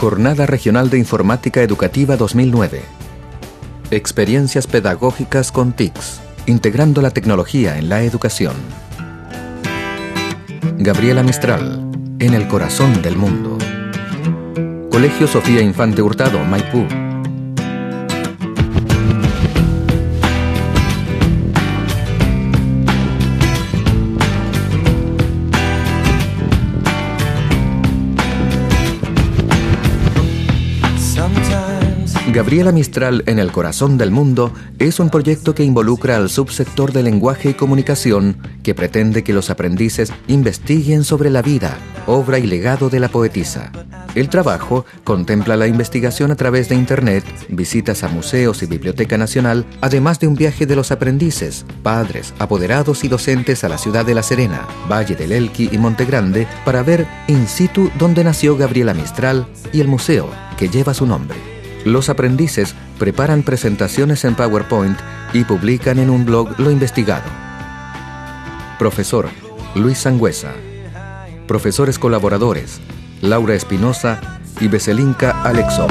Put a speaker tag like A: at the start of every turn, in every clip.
A: Jornada Regional de Informática Educativa 2009. Experiencias pedagógicas con TICS, integrando la tecnología en la educación. Gabriela Mistral, en el corazón del mundo. Colegio Sofía Infante Hurtado, Maipú. Gabriela Mistral en el corazón del mundo es un proyecto que involucra al subsector de lenguaje y comunicación que pretende que los aprendices investiguen sobre la vida, obra y legado de la poetisa. El trabajo contempla la investigación a través de Internet, visitas a museos y Biblioteca Nacional, además de un viaje de los aprendices, padres, apoderados y docentes a la ciudad de La Serena, Valle del Elqui y Monte Grande para ver in situ dónde nació Gabriela Mistral y el museo que lleva su nombre. Los aprendices preparan presentaciones en PowerPoint y publican en un blog lo investigado. Profesor Luis Sangüesa. Profesores colaboradores Laura Espinosa y Beselinka Alexov.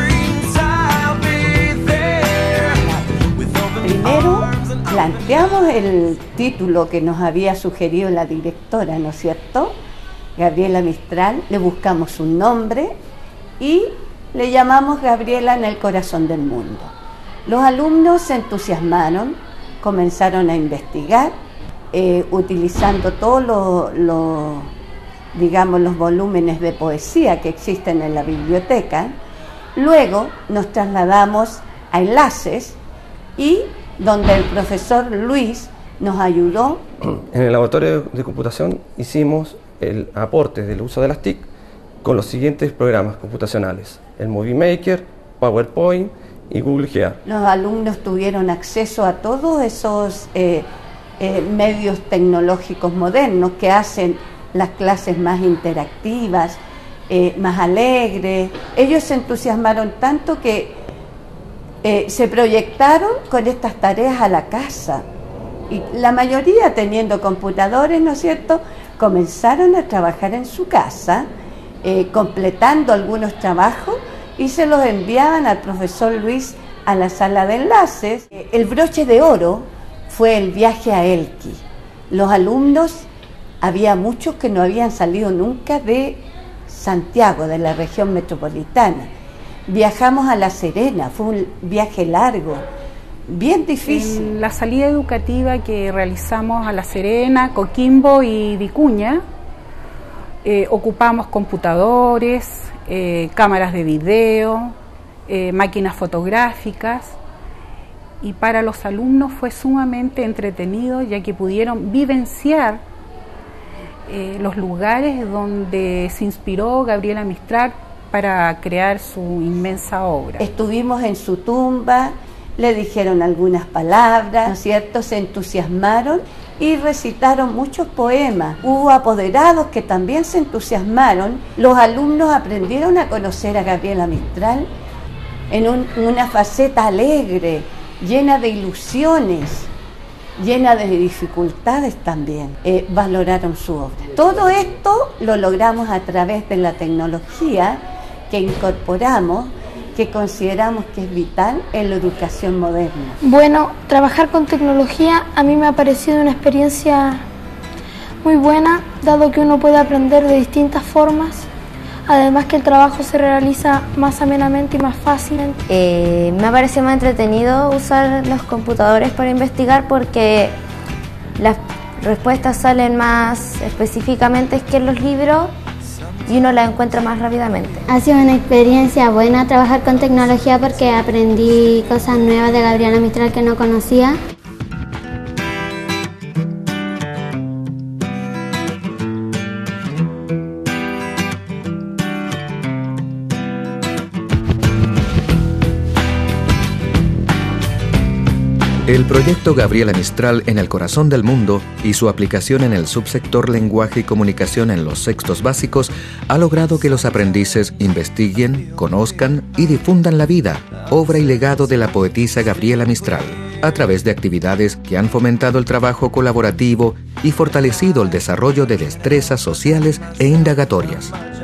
B: Primero planteamos el título que nos había sugerido la directora, ¿no es cierto? Gabriela Mistral, le buscamos un nombre y le llamamos Gabriela en el corazón del mundo. Los alumnos se entusiasmaron, comenzaron a investigar, utilizando todos los volúmenes de poesía que existen en la biblioteca. Luego nos trasladamos a enlaces y donde el profesor Luis nos ayudó.
C: En el laboratorio de computación hicimos el aporte del uso de las TIC con los siguientes programas computacionales: el Movie Maker, PowerPoint y Google Gear. Los
B: alumnos tuvieron acceso a todos esos medios tecnológicos modernos que hacen las clases más interactivas, más alegres. Ellos se entusiasmaron tanto que se proyectaron con estas tareas a la casa. Y la mayoría, teniendo computadores, ¿no es cierto?, comenzaron a trabajar en su casa, completando algunos trabajos y se los enviaban al profesor Luis a la sala de enlaces. El broche de oro fue el viaje a Elqui. Los alumnos, había muchos que no habían salido nunca de Santiago, de la región metropolitana. Viajamos a La Serena, fue un viaje largo, bien difícil.
D: En la salida educativa que realizamos a La Serena, Coquimbo y Vicuña, ocupamos computadores, cámaras de video, máquinas fotográficas, y para los alumnos fue sumamente entretenido, ya que pudieron vivenciar los lugares donde se inspiró Gabriela Mistral para crear su inmensa obra.
B: Estuvimos en su tumba, le dijeron algunas palabras, ¿no es cierto?, se entusiasmaron y recitaron muchos poemas. Hubo apoderados que también se entusiasmaron. Los alumnos aprendieron a conocer a Gabriela Mistral en una faceta alegre, llena de ilusiones, llena de dificultades también. Valoraron su obra. Todo esto lo logramos a través de la tecnología que incorporamos, que consideramos que es vital en la educación moderna.
E: Bueno, trabajar con tecnología a mí me ha parecido una experiencia muy buena, dado que uno puede aprender de distintas formas, además que el trabajo se realiza más amenamente y más fácil.
F: Me ha parecido más entretenido usar los computadores para investigar porque las respuestas salen más específicamente que en los libros y uno la encuentra más rápidamente.
G: Ha sido una experiencia buena trabajar con tecnología porque aprendí cosas nuevas de Gabriela Mistral que no conocía.
A: El proyecto Gabriela Mistral en el corazón del mundo y su aplicación en el subsector lenguaje y comunicación en los sextos básicos ha logrado que los aprendices investiguen, conozcan y difundan la vida, obra y legado de la poetisa Gabriela Mistral, a través de actividades que han fomentado el trabajo colaborativo y fortalecido el desarrollo de destrezas sociales e indagatorias.